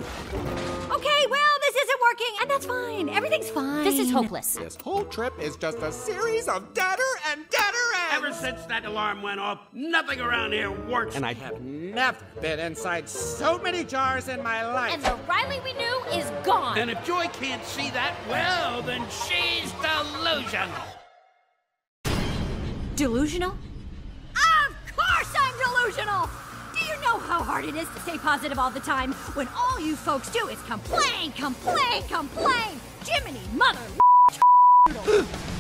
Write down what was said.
Okay, well, this isn't working, and that's fine. Everything's fine. This is hopeless. This whole trip is just a series of deader and deader ends. Ever since that alarm went off, nothing around here works. And I have never been inside so many jars in my life. And the Riley we knew is gone. And if Joy can't see that, well, then she's delusional. Delusional? Of course I'm delusional! Do you know how hard it is to stay positive all the time when all you folks do is complain, complain, complain? Jiminy mother